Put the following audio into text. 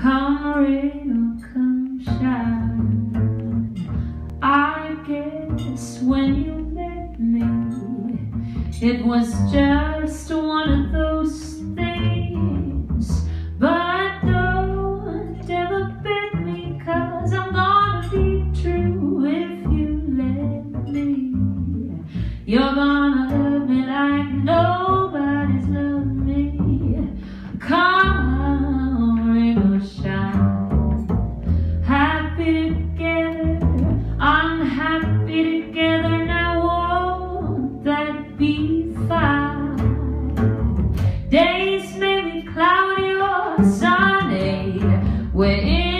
come rain or come shine. I guess when you met me, it was just one of those things. But don't ever bet me, 'cause I'm gonna be true if you let me. You're gonna love me like nobody's loved me. Come rain or shine, happy together, unhappy together. Now won't that be fine? Days may be cloudy or sunny, we're in